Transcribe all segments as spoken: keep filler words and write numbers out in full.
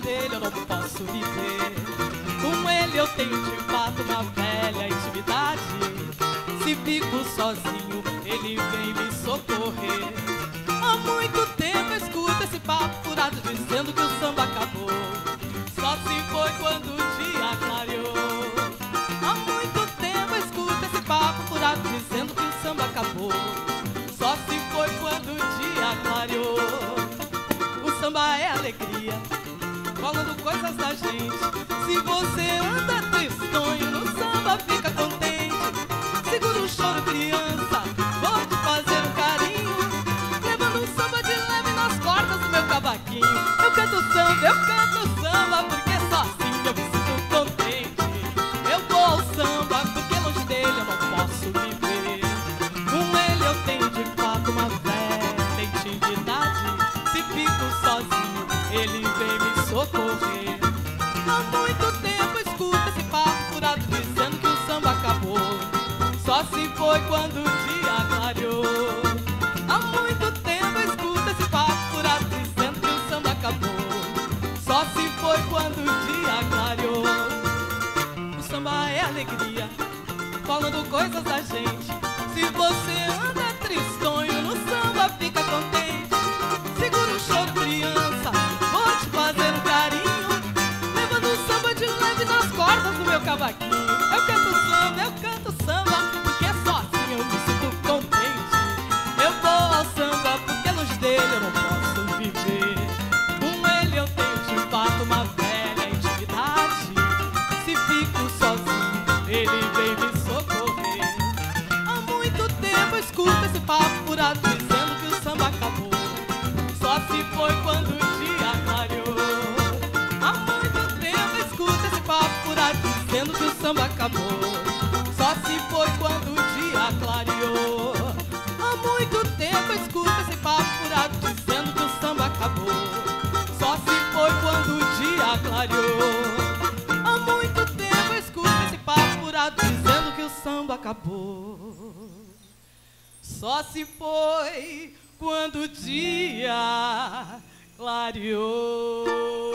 dele eu não posso viver. Com ele eu tenho de fato uma velha intimidade. Se fico sozinho, ele vem me socorrer. Há muito tempo eu escuto esse papo furado dizendo que o samba acabou. Só se foi quando o dia clareou. Há muito tempo eu escuto esse papo furado dizendo que o samba acabou. Só se foi quando o dia clareou. O samba é alegria, falando coisas da gente. Se você anda tristonho, no samba fica contente. Segura o choro, criança, vou te fazer um carinho, levando um samba de leve nas cordas do meu cavaquinho. Eu canto samba, eu canto samba, porque só assim eu me sinto contente. Eu vou ao samba, porque longe dele eu não posso viver. Com ele eu tenho de fato uma velha intimidade. Se fico sozinho, ele vem me socorrer. Há muito tempo eu escuto esse papo furado dizendo que o samba acabou. Só se foi quando o dia clareou. Há muito tempo eu escuto esse papo furado dizendo que o samba acabou. Só se foi quando o dia clareou. O samba é alegria, falando coisas da gente. Se você anda tristonho, no samba fica contente. Segura o choro, criança, vou te fazer um carinho, levando um samba de leve nas cordas do meu cavaquinho. Eu canto samba, eu canto samba, porque só assim eu me sinto contente. Eu vou ao samba, porque longe dele eu não posso viver. Com ele eu tenho de fato uma velha intimidade. Se fico sozinho, ele vem me socorrer. Há muito tempo eu escuto esse papo furado dizendo que o samba acabou. Só se foi quando o dia clareou. Há muito tempo eu escuto esse papo furado dizendo que o samba acabou. Só se foi quando o dia clareou. Há muito tempo eu escuto esse papo furado dizendo que o samba acabou. Só se foi quando o dia clareou. Há muito tempo eu escuto esse papo furado dizendo que o samba acabou. Só se foi quando o dia clareou.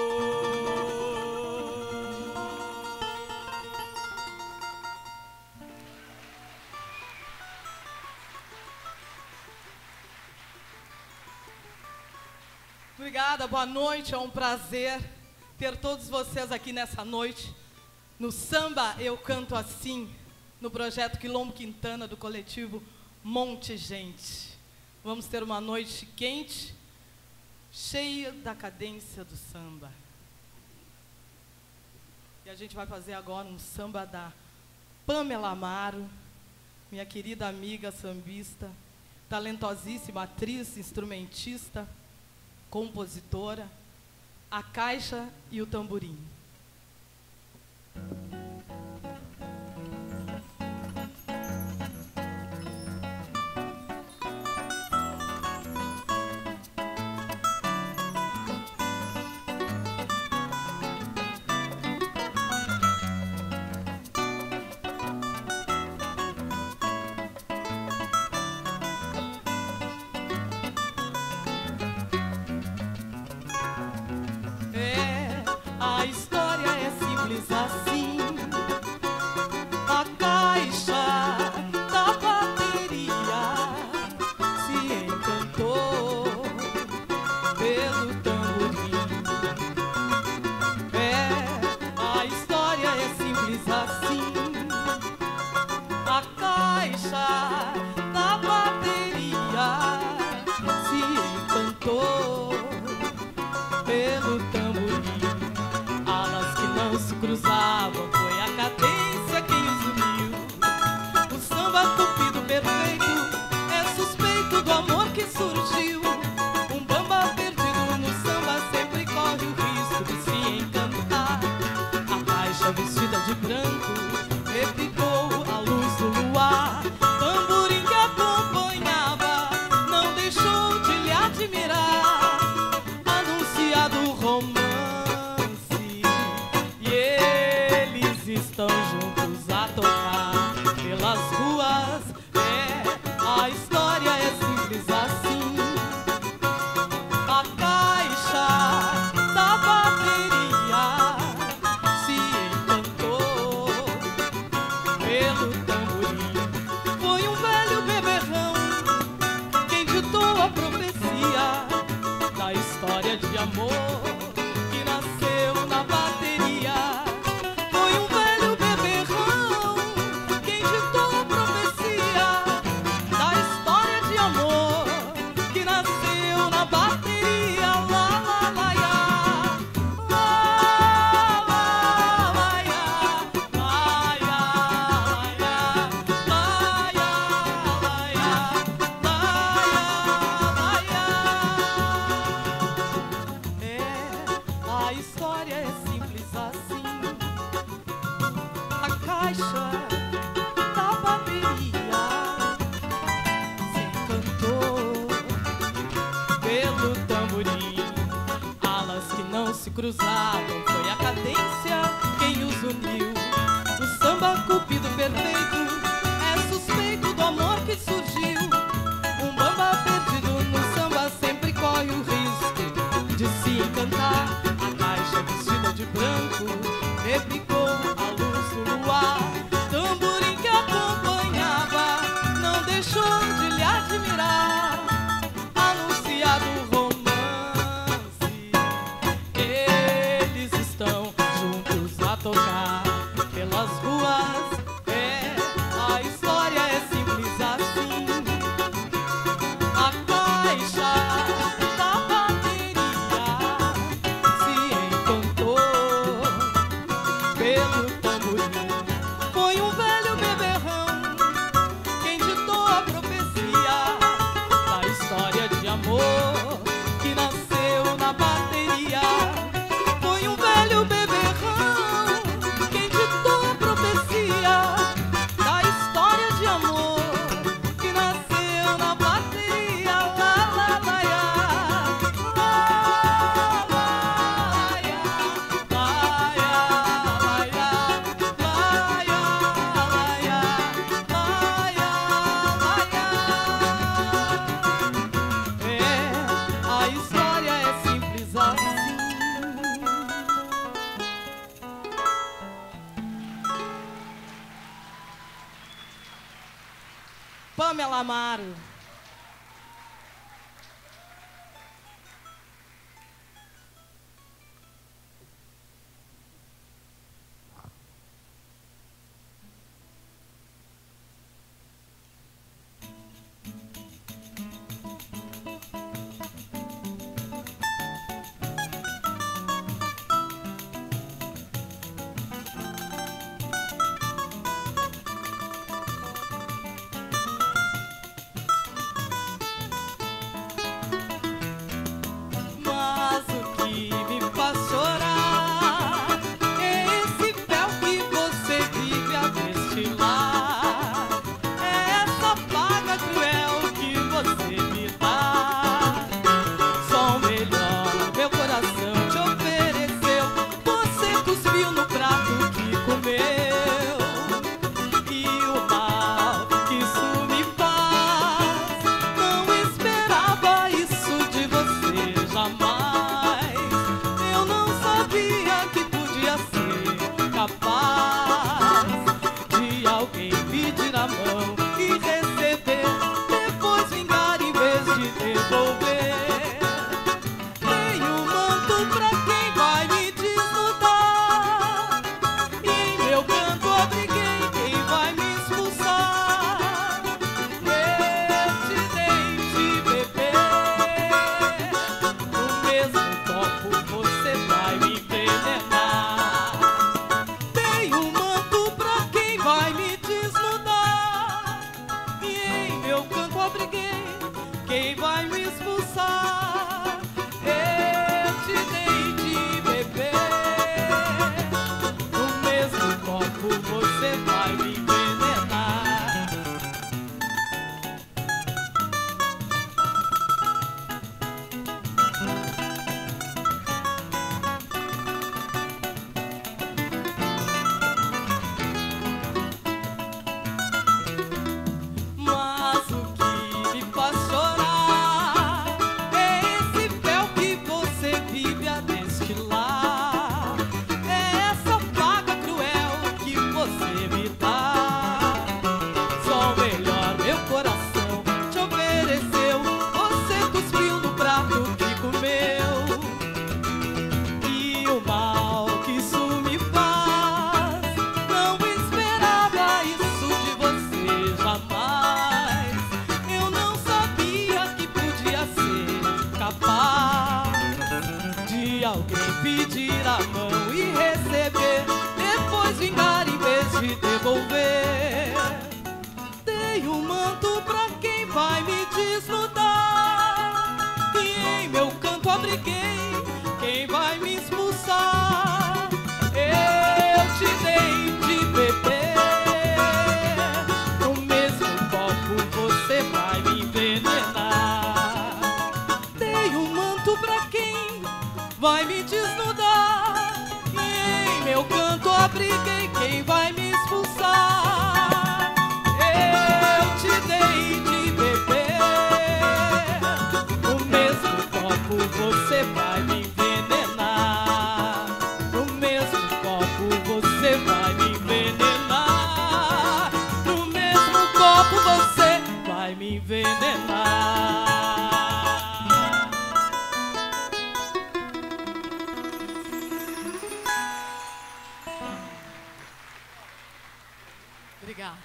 Obrigada, boa noite, é um prazer ter todos vocês aqui nessa noite. No Samba Eu Canto Assim, no projeto Quilombo Quintana do coletivo Monte Gente. Vamos ter uma noite quente, cheia da cadência do samba. E a gente vai fazer agora um samba da Pamela Amaro, minha querida amiga sambista, talentosíssima atriz, instrumentista, compositora, a caixa e o tamborim. Anunciado romance, e eles caixa da bateria se encantou pelo tamborim. Alas que não se cruzavam, foi a cadência quem os uniu. O samba cupido perfeito é suspeito do amor que surgiu. Um bamba perdido no samba sempre corre o risco de se encantar. A caixa vestida de branco replicou a luz do luar. Tamborim que acompanhava não deixou de lhe admirar. Anunciado romance, eles estão juntos a tocar pelas ruas. É, a história é simples assim. A caixa da bateria se encantou pelo tamborim. Foi um velho beberrão quem ditou a profecia da história de amor que nasceu na bateria. Foi um velho beberrão quem ditou a profecia da história de amor que nasceu na bateria. Lá, lá, lá, ia. Lá, lá, ia. Lá, ia, lá, ia. Lá, ia, lá, ia. Lá, ia, lá, ia. É, a história é simples assim. Pamela Amaro. já briguei, quem vai me expulsar? Eu te dei de beber, no mesmo copo você vai me envenenar. No mesmo copo você vai me envenenar. No mesmo copo você vai me envenenar. Obrigada.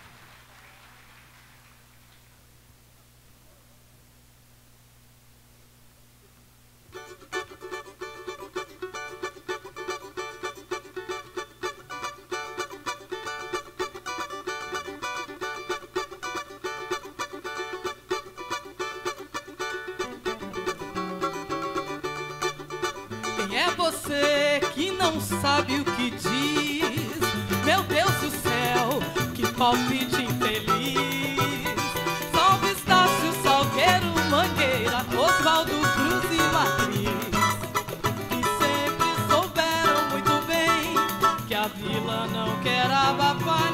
Quem é você que não sabe o que diz? Meu Deus do céu, que palpite infeliz. Salve Estácio, Salgueiro, Mangueira, Oswaldo, Cruz e Matriz, que sempre souberam muito bem que a vila não quer abafar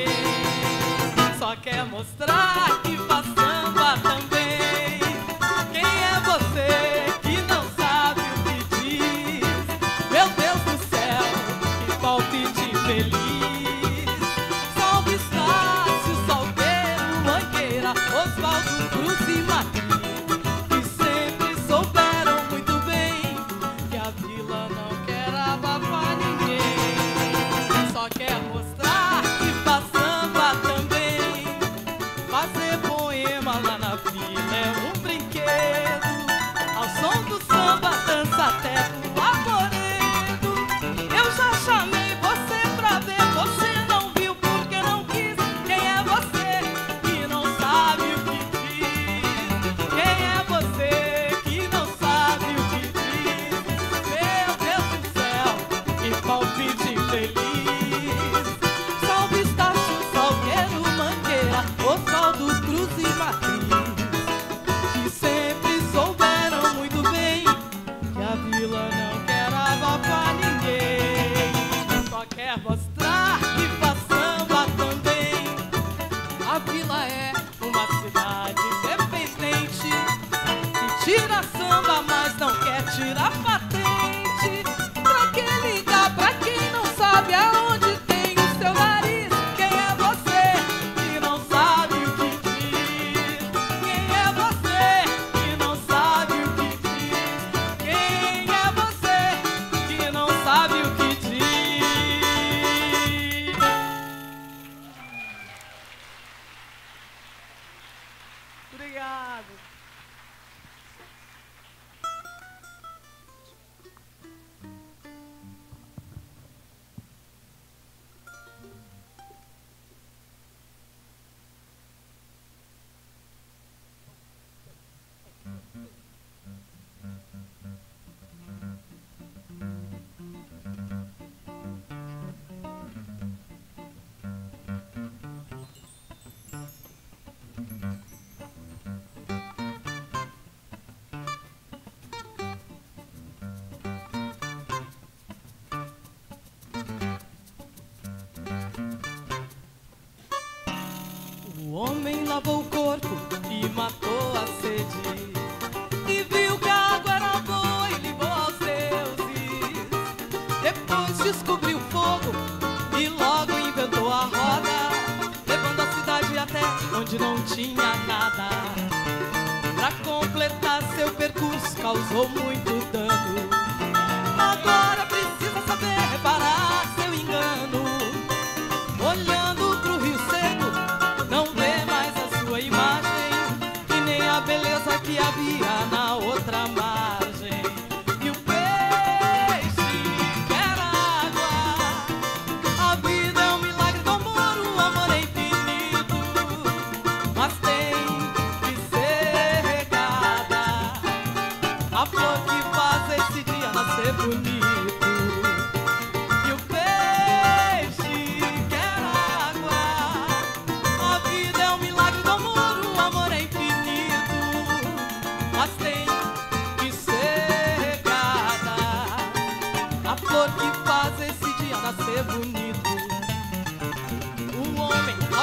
ninguém, só quer mostrar que faz samba também. Quem é você que não sabe o que diz? Meu Deus do céu, que palpite infeliz. Salve Estácio, Salgueiro, Mangueira, Oswaldo, Cruz e Matriz, que sempre souberam muito bem que a vila não quer abafar ninguém, só quer mostrar que faz samba também. Fazer poema lá na vila é um brinquedo, ao som do samba dança até o arvoredo. Eu já chamei você pra ver, você não viu porque não quis. Quem é você que não sabe o que diz? Quem é você que não sabe o que diz? Meu Deus do céu, que palpite infeliz. Salve Estácio, Salgueiro, Mangueira, Oswaldo, Cruz e Matriz, que sempre souberam muito bem que a vila não quer abafar ninguém, só quer mostrar que faz samba também. A vila é uma cidade independente, que tira samba, mas não quer tirar patente. Pra que ligar pra quem não sabe aonde tem o seu nariz? Quem é você que não sabe o que diz? Quem é você que não sabe o que diz? Quem é você que não sabe o que diz? Obrigado. O homem lavou o corpo e matou a sede, e viu que a água era boa e ligou aos deuses. Depois descobriu o fogo e logo inventou a roda, levando a cidade até onde não tinha nada. Pra completar seu percurso causou muito dano. Agora precisa saber reparar seu engano. Olhando pro rio seco, não vê mais a sua imagem, e nem a beleza que havia na outra margem. E o peixe quer água, a vida é um milagre do amor, o amor é infinito, mas tem que ser regada, a flor que faz esse dia nascer bonito. E o peixe quer água, a vida é um milagre do amor, o amor é infinito, mas tem que ser regada, a flor que faz esse dia nascer bonito.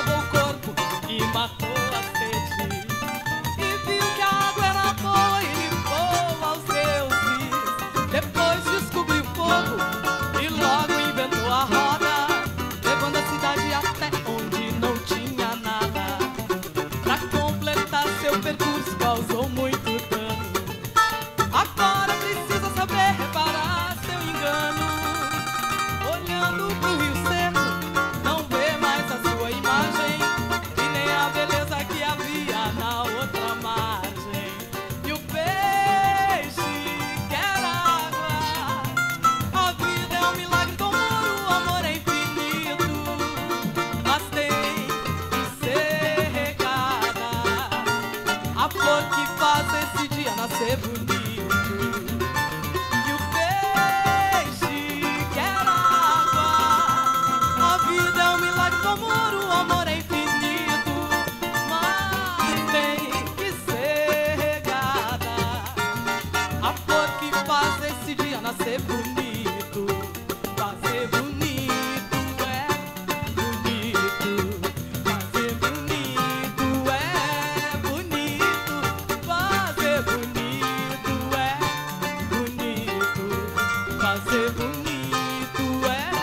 salvou o corpo e matou a sede. E viu que a água era boa e limpou aos deuses. Depois descobriu fogo e logo inventou a roda, levando a cidade até onde não tinha nada. Pra completar seu percurso causou muito dano. Agora precisa saber reparar seu engano. Olhando pro rio seco, não vê mais a sua imagem e nem a beleza que havia na outra margem. E o peixe quer água. A vida é um milagre com ouro, o amor é infinito, mas tem que ser regada. A flor que faz esse dia nascer bonito. E o peixe quer água. A vida é um milagre com amor, o amor é infinito, mas tem que ser regada. A flor que faz esse dia nascer bonito. Fazer bonito é bonito. Fazer bonito é bonito. Fazer bonito é bonito. Fazer bonito é.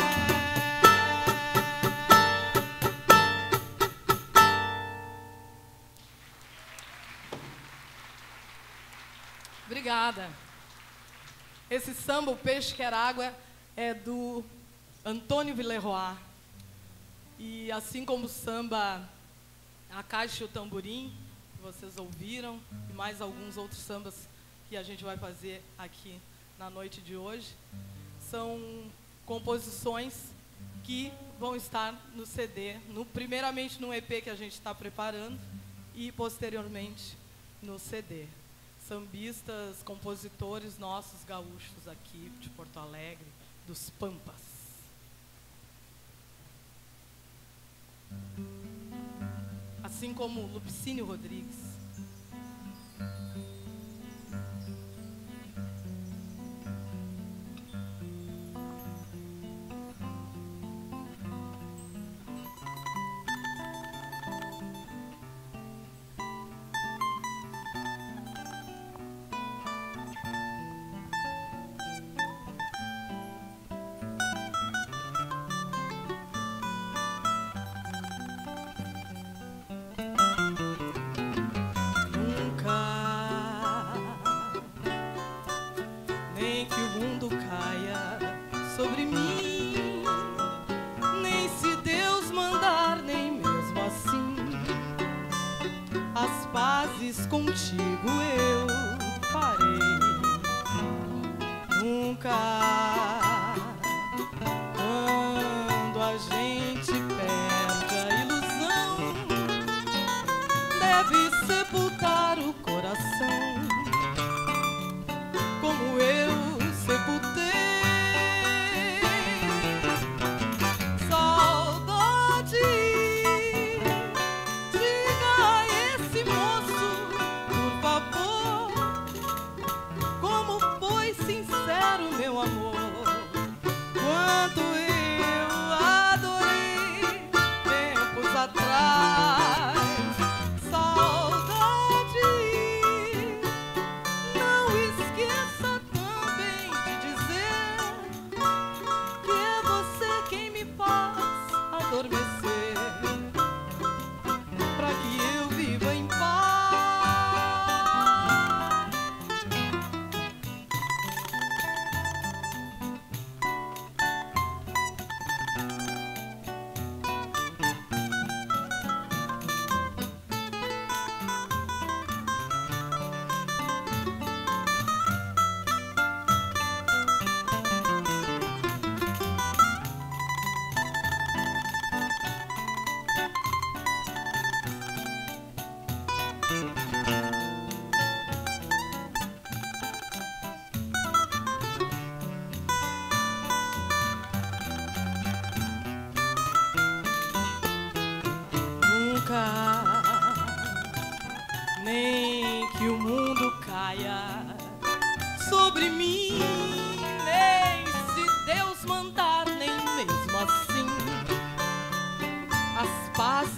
Obrigada. Esse samba, O Peixe Quer Água, é do Antônio Villeroy. E assim como o samba A Caixa e o Tamborim, que vocês ouviram, e mais alguns outros sambas que a gente vai fazer aqui na noite de hoje, são composições que vão estar no C D, no, primeiramente no E P que a gente está preparando e posteriormente no C D. Sambistas, compositores nossos gaúchos aqui de Porto Alegre, dos Pampas. Assim como Lupicínio Rodrigues. Sobre mim, nem se Deus mandar, nem mesmo assim, as pazes contigo eu farei. Nunca, quando a gente perde a ilusão, deve sepultar o coração, como eu sepultei. Meu amor,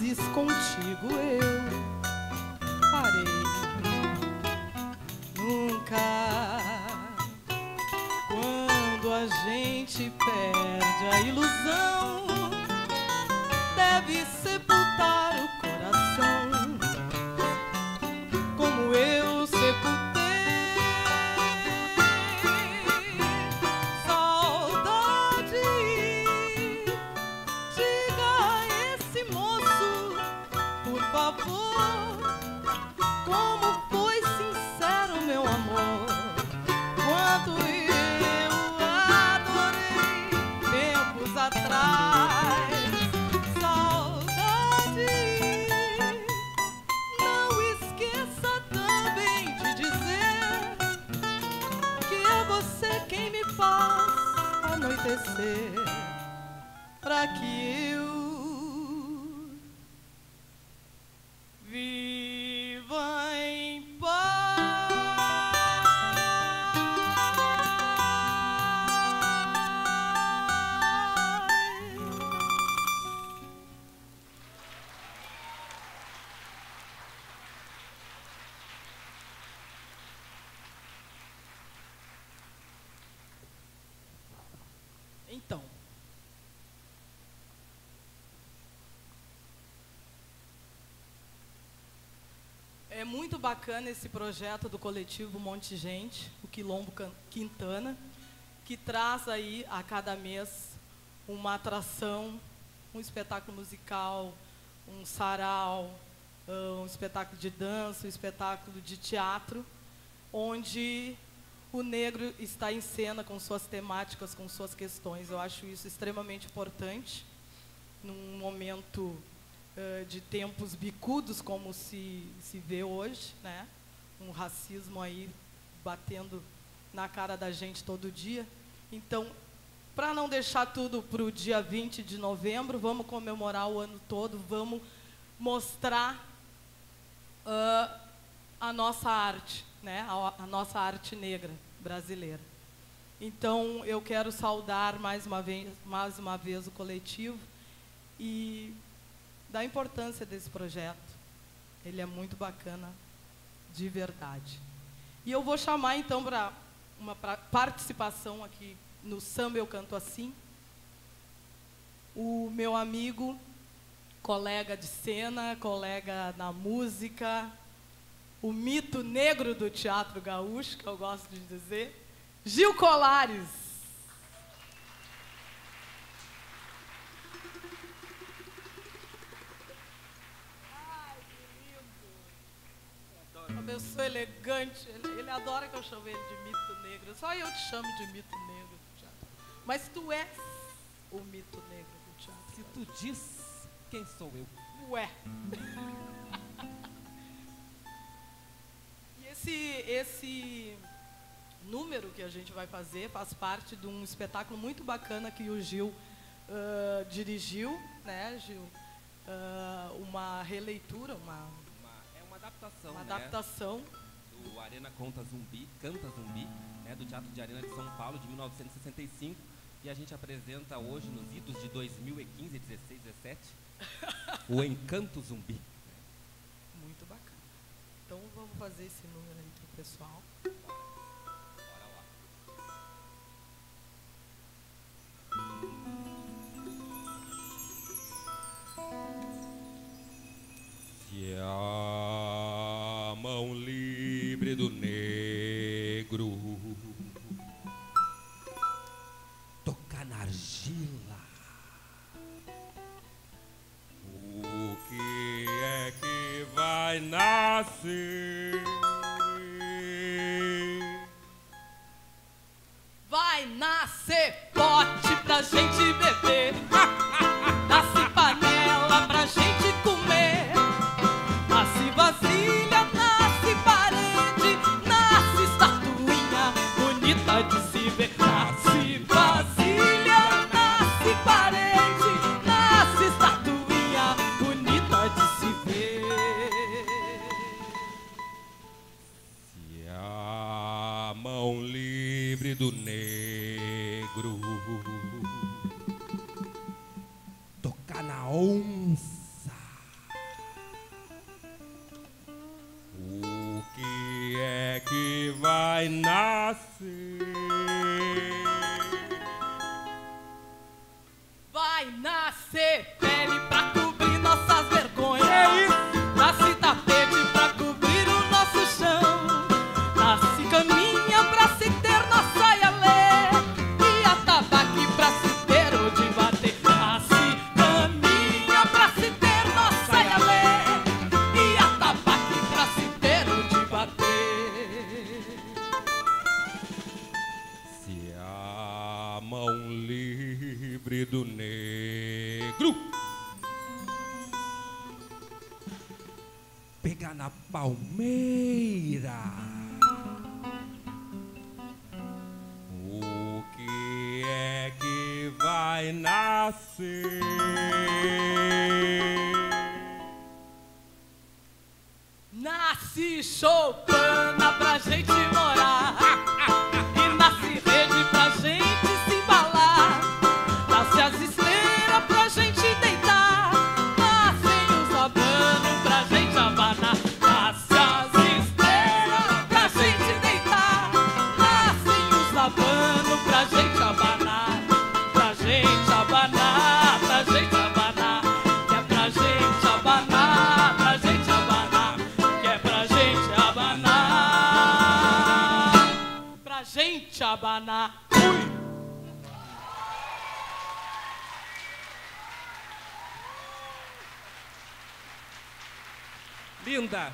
vezes contigo eu parei. Nunca, quando a gente perde a ilusão, deve sepultar o coração, como eu sepultei. Saudade, diga a esse moço, por favor, como foi sincero meu amor, quanto eu adorei tempos atrás. Saudade, não esqueça também de dizer que é você quem me faz anoitecer, pra que eu viva em paz. Então, é muito bacana esse projeto do coletivo Monte Gente, o Quilombo Quintana, que traz aí a cada mês uma atração, um espetáculo musical, um sarau, um espetáculo de dança, um espetáculo de teatro, onde o negro está em cena com suas temáticas, com suas questões. Eu acho isso extremamente importante, num momento uh, de tempos bicudos, como se, se vê hoje, né? Um racismo aí batendo na cara da gente todo dia. Então, para não deixar tudo para o dia vinte de novembro, vamos comemorar o ano todo, vamos mostrar uh, a nossa arte, né? a, a nossa arte negra brasileira. Então, eu quero saudar mais uma vez, mais uma vez o coletivo e da importância desse projeto. Ele é muito bacana, de verdade. E eu vou chamar, então, para uma pra participação aqui no Samba Eu Canto Assim, o meu amigo, colega de cena, colega na música, o mito negro do teatro gaúcho, que eu gosto de dizer, Gil Colares. Ai, que lindo. Uma pessoa elegante, ele, ele adora que eu chame ele de mito negro. Só eu te chamo de mito negro do teatro. Mas tu és o mito negro do teatro. Se tu diz, quem sou eu? Ué. Esse, esse número que a gente vai fazer faz parte de um espetáculo muito bacana que o Gil uh, dirigiu, né, Gil? Uh, uma releitura, uma, uma... É uma adaptação, uma né? adaptação do Arena Conta Zumbi, Canta Zumbi, né, do Teatro de Arena de São Paulo, de mil novecentos e sessenta e cinco, e a gente apresenta hoje, nos idos de dois mil e quinze, dezesseis, dezessete, o Encanto Zumbi. Muito bacana. Então vamos fazer esse número aí pro pessoal. Bora lá. Se a mão livre do negro tocar na argila, o que é que vai nascer? Vai nascer pote pra gente beber, nasce panela pra gente comer, nasce vasilha, nasce parede, nasce estatuinha bonita de se ver. Nasce vasilha, nasce parede, nasce estatuinha bonita de se ver. Se a mão livre do negro tocar na onça, Vai nascer pele pra cobrir nossas vergonhas. É isso. Nasce tapete pra cobrir o nosso chão. Nasce caminha pra se ter nossa ialé. E atabaque pra se ter o de bater. Nasce caminha pra se ter nossa ialé. E atabaque pra se ter o de bater. Se a mão livre do negro pegar na palmeira, o que é que vai nascer? Nasce choupana pra gente morar. E nasce rede pra gente se embalar. Nasce as esteiras pra gente deitar. Nascem os abanos pra gente abanar. Nasce as esteiras pra gente deitar. Nascem os abanos pra gente abanar. Pra gente abanar, pra gente abanar. Que é pra gente abanar, pra gente abanar. Que é pra gente abanar. Pra gente abanar. Ui! Linda!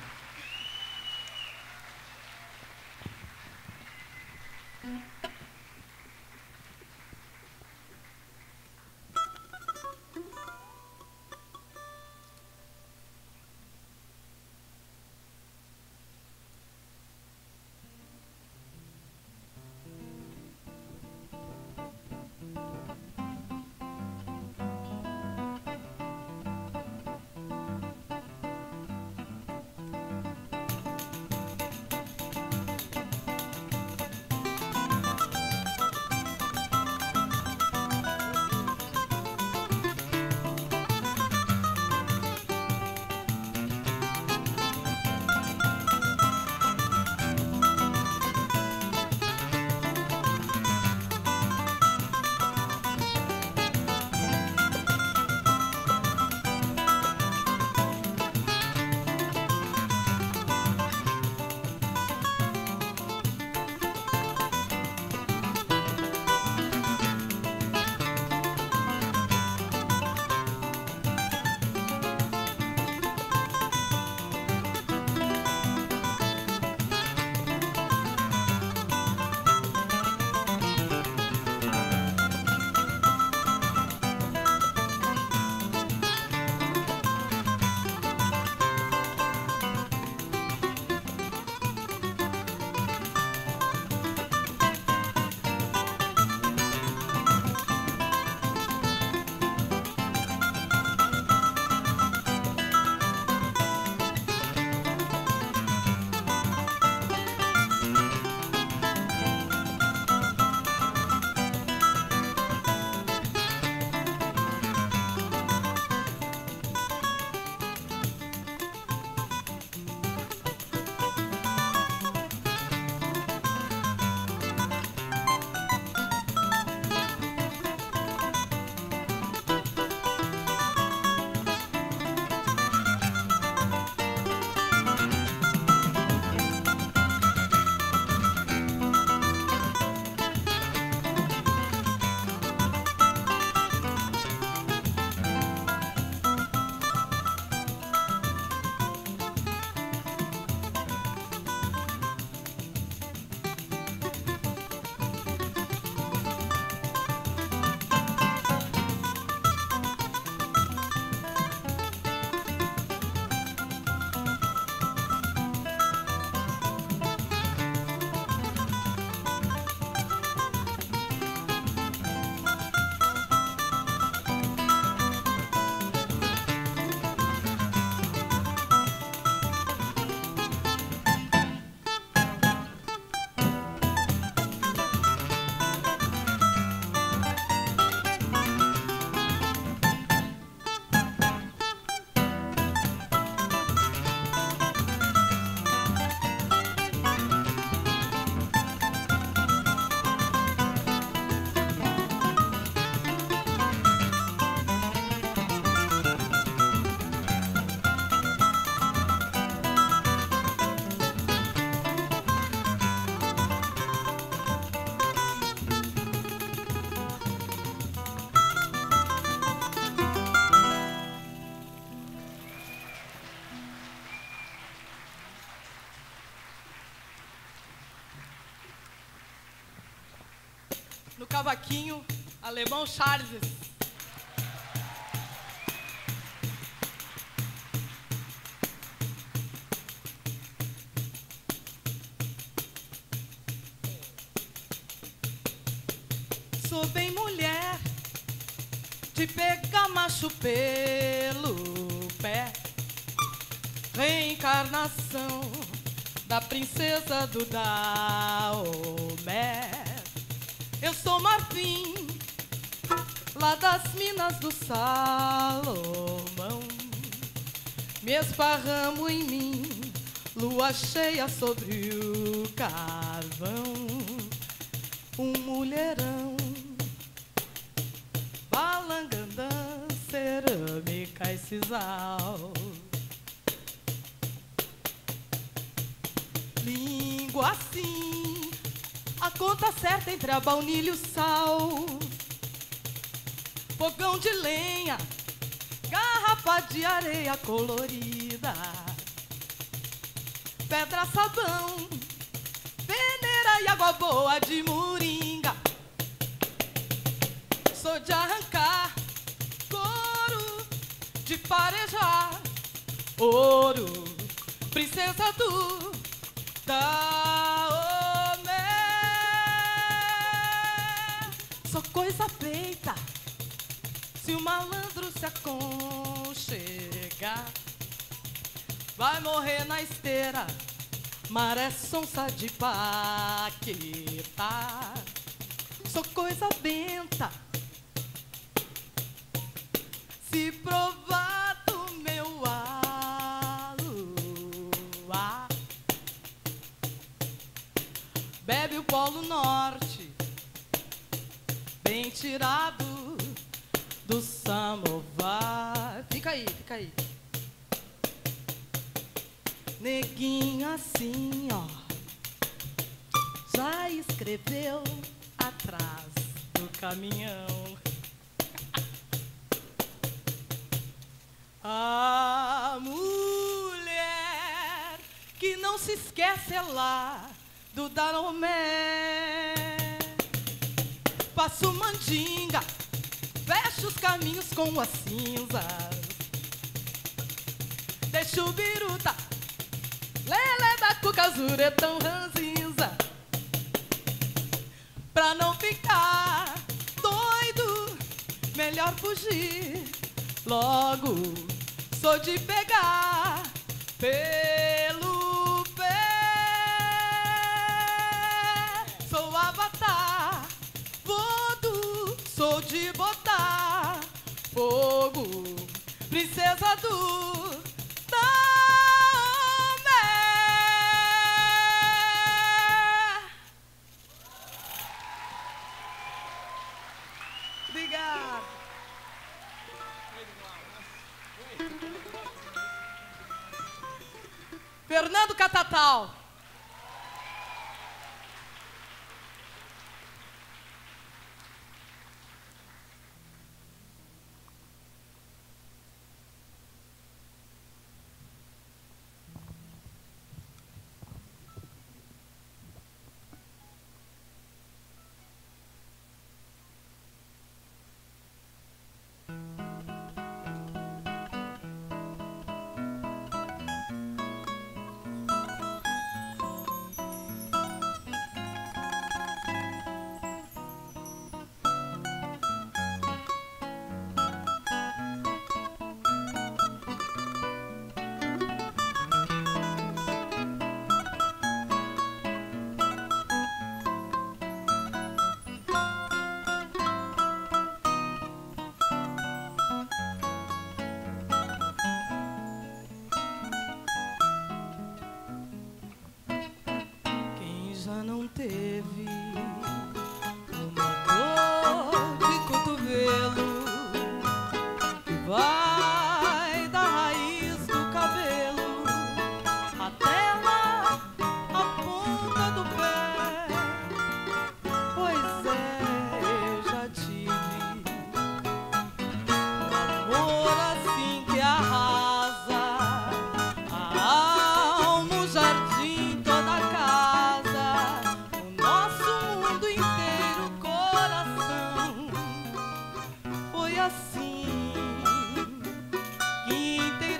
cavaquinho, Alemão Charles. Sou bem mulher de pegar macho pelo pé, reencarnação da princesa do Daomé. Eu sou Marfim, lá das minas do Salomão. Me esparramo em mim, lua cheia sobre o carvão. Um mulherão, balangandã, cerâmica e sisal. Língua assim, a conta certa entre a baunilha e o sal. Fogão de lenha, garrafa de areia colorida, pedra, sabão, peneira e água boa de moringa. Sou de arrancar couro, de farejar ouro, princesa do Daomé. Sou coisa feita se o malandro se aconchegar. Vai morrer na esteira, maré sonsa de Paquetá. Sou coisa benta se provar do meu aluá. Bebe o Polo Norte, bem tirado do samovar. Fica aí, fica aí. Neguinho assim, ó, já escreveu atrás do caminhão. A mulher que não se esquece é lá do Daomé. Passo mandinga, fecho os caminhos com as cinzas. Deixo o biruta, lelé da cuca, zuretão ranzinza. Pra não ficar doido, melhor fugir logo. Sou de pegar pelo pé. Sou avatar, vodo, sou de botar fogo, princesa do Daomé. Obrigada. Fernando Catatal.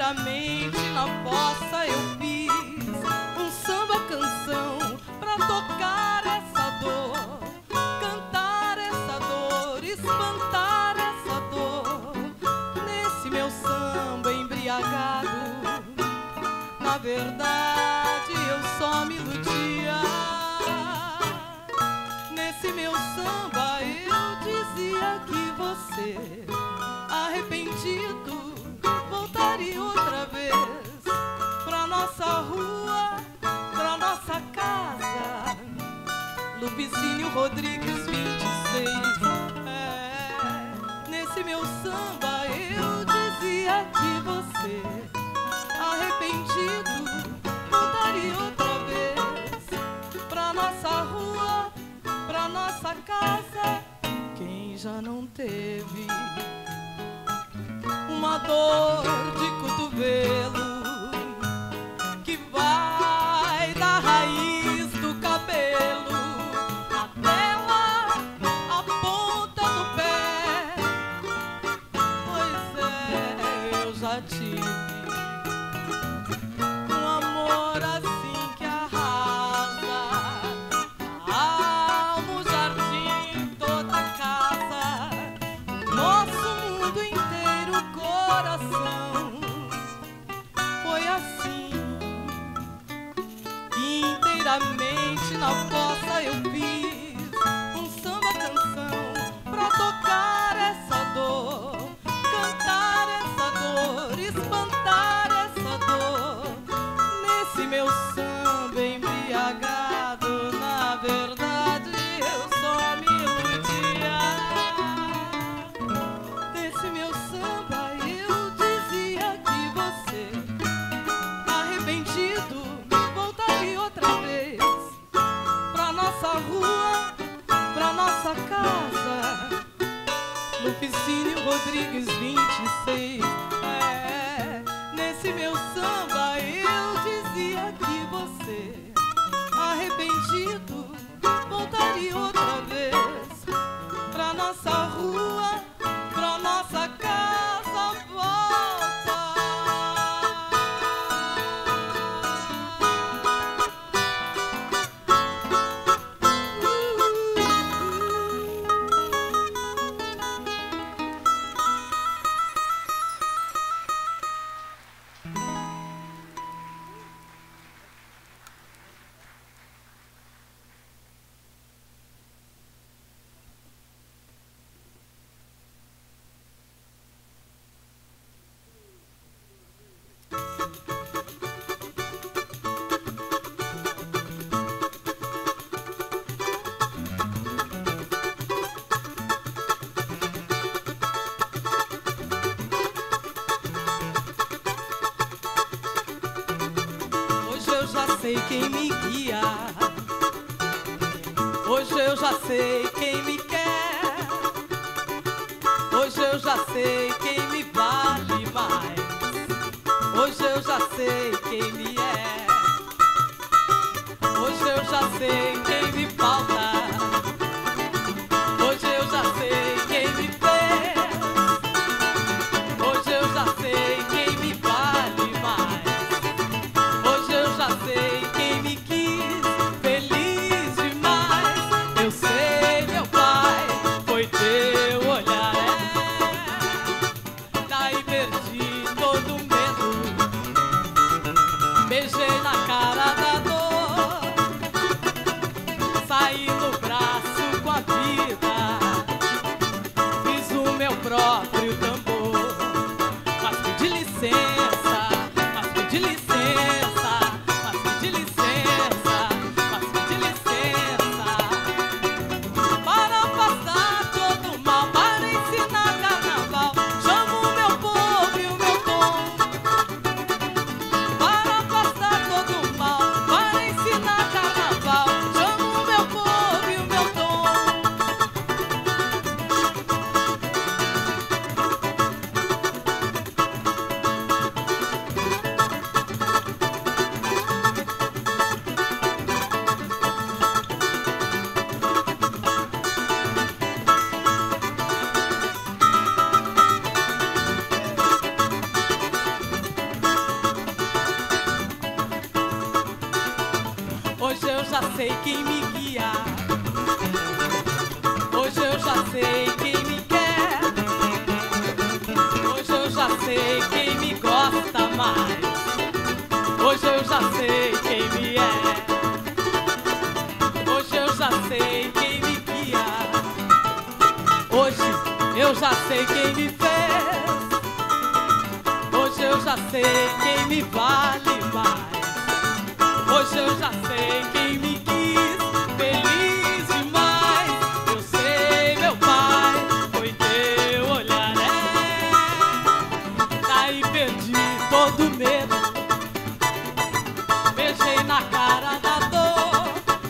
inteiramente na fossa eu fiz um samba canção pra tocar essa dor, cantar essa dor, espantar essa dor. Nesse meu samba embriagado, na verdade eu só me iludia. Nesse meu samba eu dizia que você, arrependido, voltaria outra vez pra nossa rua, pra nossa casa. Lupicínio Rodrigues vinte e seis. É, nesse meu samba eu dizia que você, arrependido, voltaria outra vez pra nossa rua, pra nossa casa. Quem já não teve uma dor de cotovelo que vai da raiz do cabelo até lá a ponta do pé? Pois é, eu já tive um amor assim que arrasa a alma, o jardim, toda a casa, nosso mundo inteiro, coração. Foi assim, inteiramente na fossa eu fiz um samba canção pra tocar essa dor, cantar essa dor, espantar essa dor. Nesse meu samba embriagado, na verdade eu só me iludia. Nesse meu samba eu dizia que você, arrependido, voltaria outra vez pra nossa rua, pra nossa casa. Lupicínio Rodrigues vinte e seis. É, nesse meu samba eu dizia que você, arrependido, voltaria outra vez pra nossa rua, pra nossa casa. Volta. Sei quem me guia, hoje eu já sei quem me quer, hoje eu já sei quem me vale mais, hoje eu já sei quem me é, hoje eu já sei quem me falta, hoje eu já sei quem me fez, hoje eu já sei quem me vale mais. Hoje eu já sei quem me quis, feliz demais. Eu sei, meu pai, foi teu olhar, é. Daí perdi todo o medo, beijei na cara da dor, saí no braço com a vida, fiz o meu próprio tambor. Mas pedi licença, mas pedi licença. sei quem me guia. Hoje eu já sei quem me quer. Hoje eu já sei quem me gosta mais. Hoje eu já sei quem me é. Hoje eu já sei quem me guia. Hoje eu já sei quem me fez. Hoje eu já sei quem me vale mais. Hoje eu já sei quem me quis feliz demais. Eu sei, meu pai, foi teu olhar, é. Daí perdi todo medo. Beijei na cara da dor.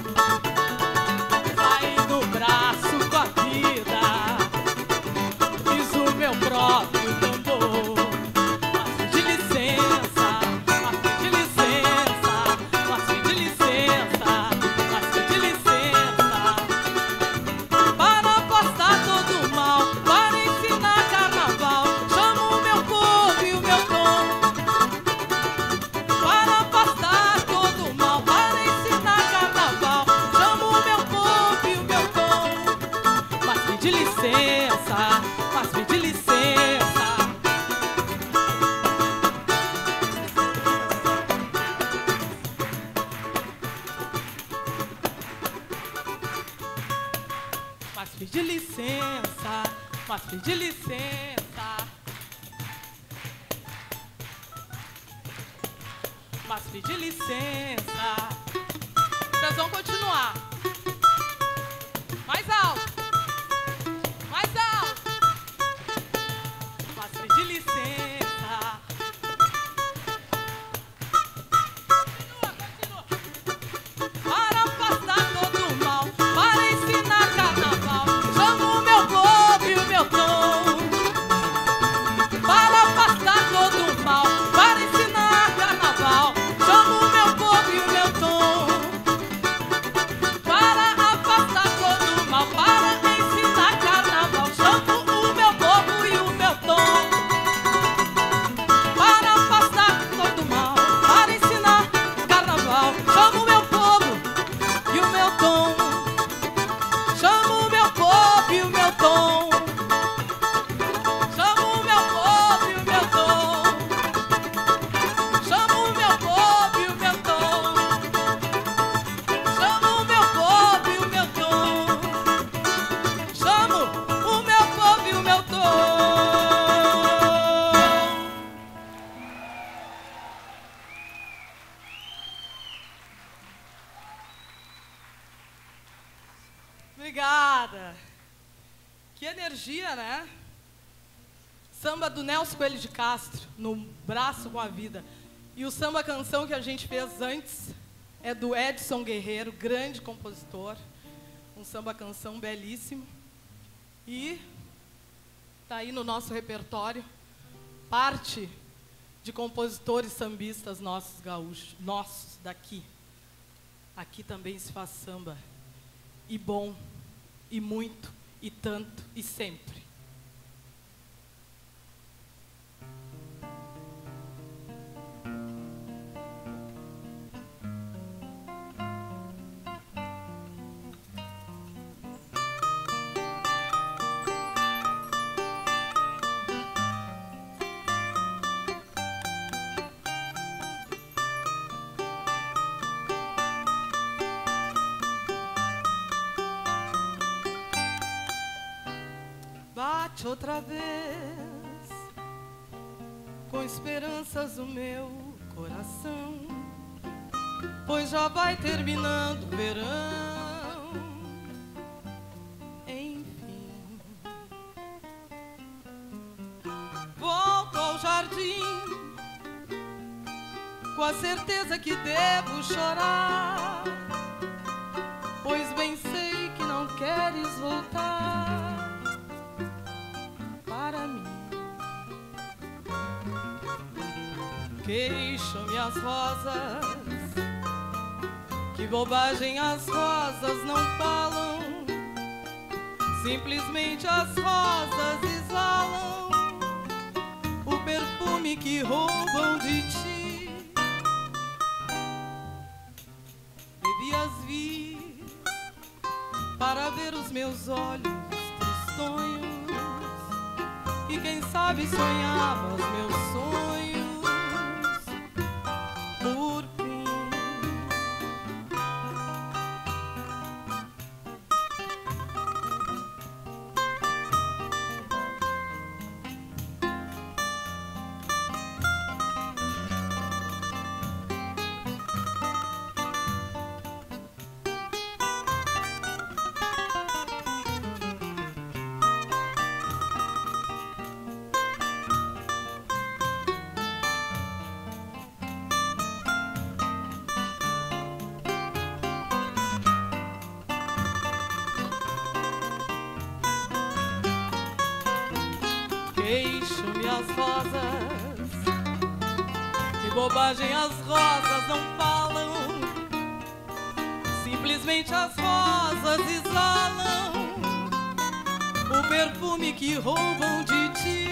Saí do braço com a vida. Fiz o meu próprio tambor. Mas de licença, mas de licença, mas de licença, mas de licença. Para afastar todo o mal, para ensinar carnaval. Chamo o meu povo e o meu tom. Para afastar todo o mal, para ensinar carnaval. Chamo o meu povo e o meu tom. Mas me de licença, mas me de licença. Mas me de licença, mas me de licença. Mas me de licença. Vocês vão continuar. Mais alto. Mais alto. Mas me de licença. Continua, continua. Para afastar todo o mal, para ensinar carnaval. Chamo o meu povo e o meu tom. Para afastar todo o mal, para ensinar carnaval. Chamo o meu povo e o meu tom. Para afastar todo o mal, para ensinar carnaval. Chamo o meu povo e o meu tom. Para afastar todo o mal, para ensinar carnaval. Chamo o meu povo e o meu tom. Chamo o meu povo e o meu tom. Chamo o meu povo e o meu tom. Chamo o meu povo e o meu tom. Chamo o meu povo e o meu tom. Chamo o meu povo e o meu tom. Obrigada. Que energia, né? Samba do Nelson Coelho de Castro, No Braço com a Vida. E o samba canção que a gente fez antes é do Edson Guerreiro, grande compositor. Um samba canção belíssimo. E tá aí no nosso repertório parte de compositores sambistas nossos gaúchos, nossos daqui. Aqui também se faz samba. E bom, e muito, e tanto, e sempre. Bate outra vez com esperanças o meu coração, pois já vai terminando o verão. Enfim, volto ao jardim com a certeza que devo chorar, pois bem sei que não queres voltar para mim. Queixam-me as rosas, que bobagem, as rosas não falam, simplesmente as rosas exalam o perfume que roubam de ti. Bebi as vidas para ver os meus olhos tristonhos e quem sabe sonhava os meus sonhos por fim. Queixo-me as rosas, que bobagem as rosas não falam. Simplesmente as rosas exalam o perfume que roubam de ti.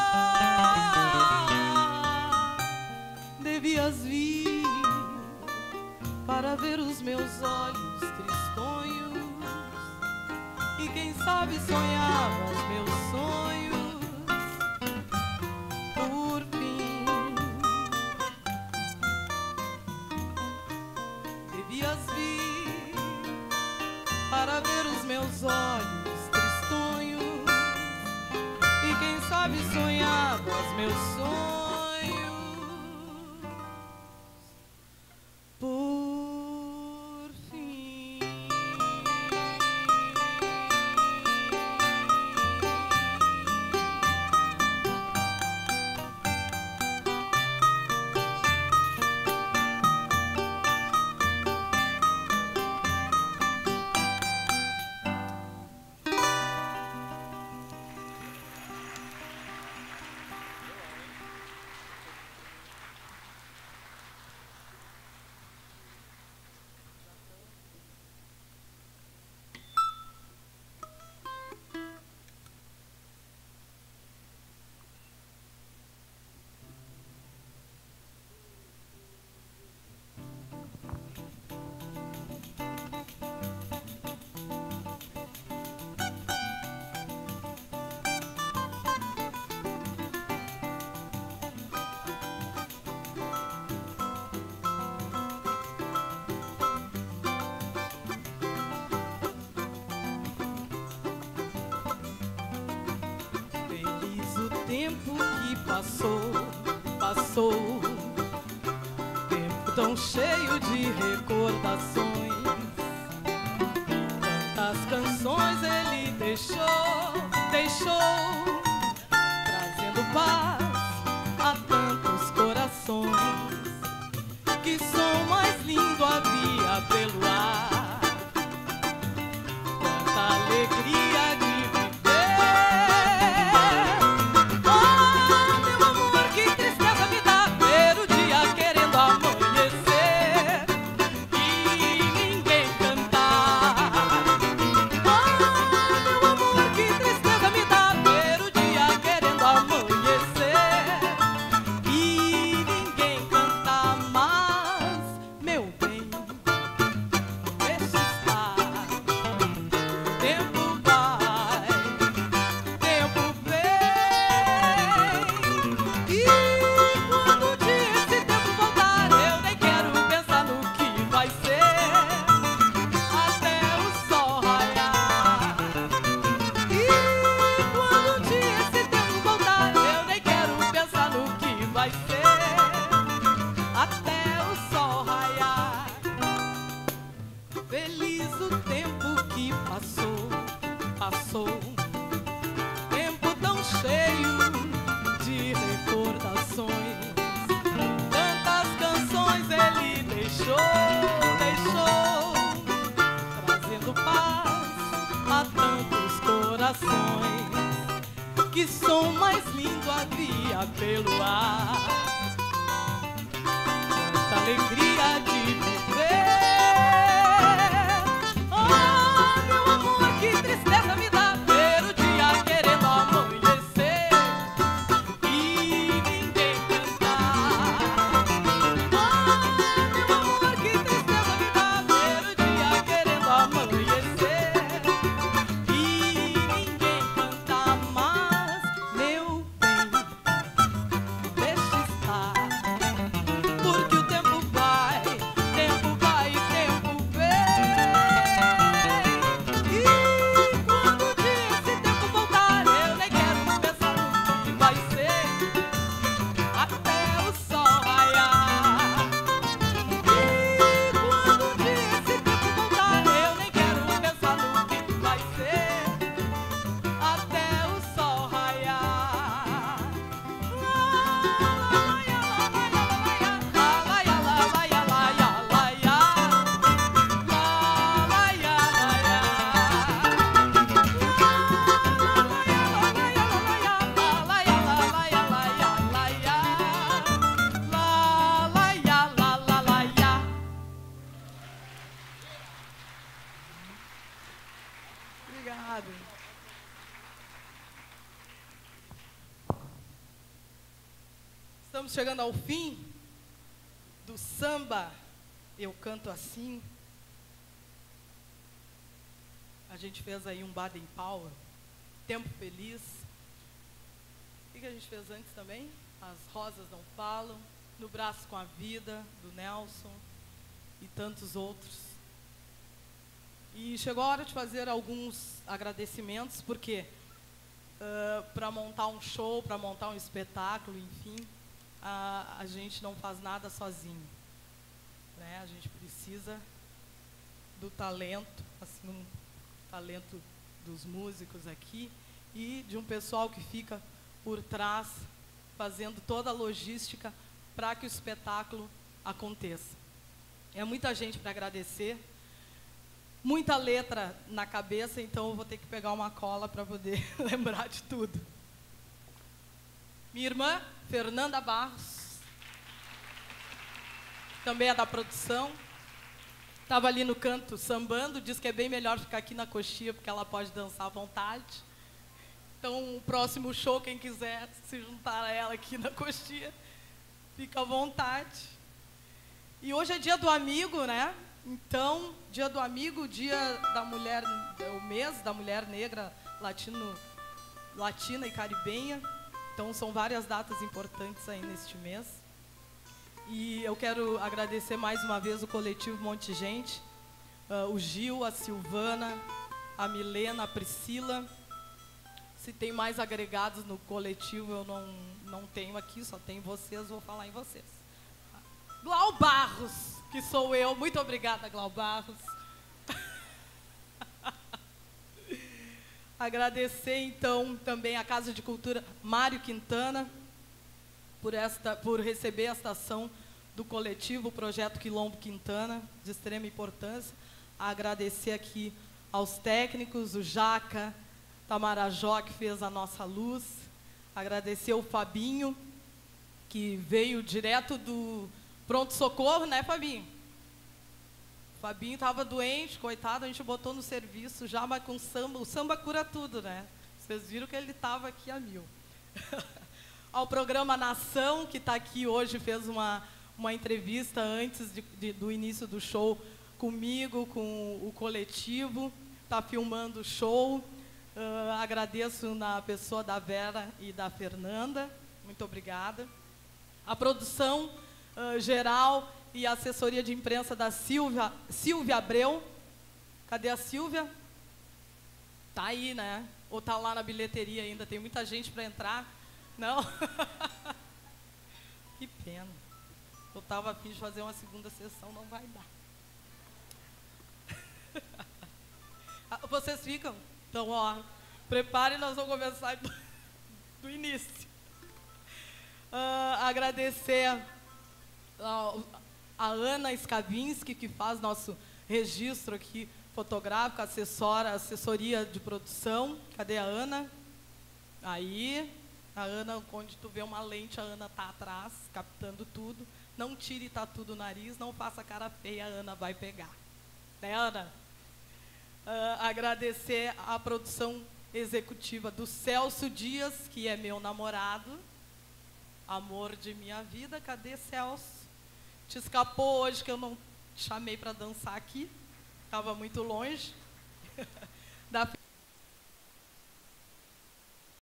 Ah, devias vir para ver os meus olhos tristonhos e quem sabe sonhava os meus sonhos. Para ver os meus olhos tristonhos e quem sabe sonhava os meus sonhos por fim. Tempo que passou, passou, tempo tão cheio de recordações. Tantas canções ele deixou, deixou, trazendo paz a tantos corações. Que som mais lindo havia pelo ar, tanta alegria de que som mais lindo havia pelo ar. Quanta alegria de viver. Oh, meu amor, que tristeza me dá ver o dia querendo amanhecer e ninguém cantar. Oh, meu amor, que tristeza me dá ver o dia querendo amanhecer Estamos chegando ao fim do samba Eu Canto Assim. A gente fez aí um Baden Powell, Tempo Feliz. O que a gente fez antes também? As Rosas Não Falam, No Braço com a Vida, do Nelson, e tantos outros. E chegou a hora de fazer alguns agradecimentos, porque uh, para montar um show, para montar um espetáculo, enfim, a, a gente não faz nada sozinho, né? A gente precisa do talento, assim, um talento dos músicos aqui e de um pessoal que fica por trás, fazendo toda a logística para que o espetáculo aconteça. É muita gente para agradecer, muita letra na cabeça, então eu vou ter que pegar uma cola para poder lembrar de tudo. Minha irmã, Fernanda Barros, também é da produção, estava ali no canto sambando, diz que é bem melhor ficar aqui na coxinha, porque ela pode dançar à vontade. Então, o próximo show, quem quiser se juntar a ela aqui na coxinha, fica à vontade. E hoje é dia do amigo, né? Então, dia do amigo, dia da mulher, o mês da mulher negra latino, latina e caribenha. Então, são várias datas importantes aí neste mês. E eu quero agradecer mais uma vez o coletivo Monte Gente, uh, o Gil, a Silvana, a Milena, a Priscila. Se tem mais agregados no coletivo, eu não, não tenho aqui, só tenho vocês, vou falar em vocês. Glau Barros, que sou eu. Muito obrigada, Glau Barros. Agradecer, então, também a Casa de Cultura Mário Quintana, por, esta, por receber esta ação do coletivo, o Projeto Quilombo Quintana, de extrema importância. Agradecer aqui aos técnicos, o Jaca, Tamarajó, que fez a nossa luz. Agradecer o Fabinho, que veio direto do pronto-socorro, né, Fabinho? O Fabinho estava doente, coitado, a gente botou no serviço já, mas com samba. O samba cura tudo, né? Vocês viram que ele estava aqui a mil. Ao programa Nação, que está aqui hoje, fez uma, uma entrevista antes de, de, do início do show comigo, com o coletivo, está filmando o show. Uh, agradeço na pessoa da Vera e da Fernanda, muito obrigada. A produção uh, geral e a assessoria de imprensa da Silvia, Silvia Abreu. Cadê a Silvia? Tá aí, né? Ou tá lá na bilheteria ainda, tem muita gente para entrar. Não? Que pena. Eu estava a fim de fazer uma segunda sessão, não vai dar. Vocês ficam? Então, ó, preparem, nós vamos começar do, do início. Uh, agradecer a, a Ana Skavinsky, que faz nosso registro aqui fotográfico, assessora, assessoria de produção. Cadê a Ana? Aí, a Ana, onde tu vê uma lente, a Ana tá atrás, captando tudo. Não tire tatu do nariz, não faça cara feia, a Ana vai pegar. Né, Ana? Uh, agradecer a produção executiva do Celso Dias, que é meu namorado, amor de minha vida. Cadê, Celso? Te escapou hoje que eu não te chamei para dançar aqui, estava muito longe. Da